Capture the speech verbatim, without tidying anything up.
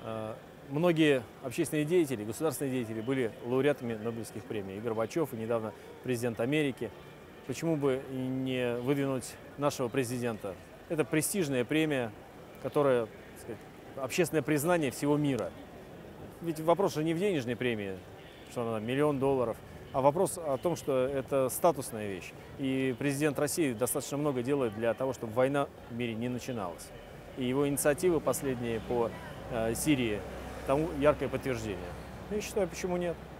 Многие общественные деятели, государственные деятели были лауреатами Нобелевских премий. И Горбачев, и недавно президент Америки. Почему бы и не выдвинуть нашего президента? Это престижная премия, которая, так сказать, общественное признание всего мира. Ведь вопрос же не в денежной премии, что она миллион долларов, а вопрос о том, что это статусная вещь. И президент России достаточно много делает для того, чтобы война в мире не начиналась. И его инициативы последние по э, Сирии тому яркое подтверждение. Я считаю, почему нет.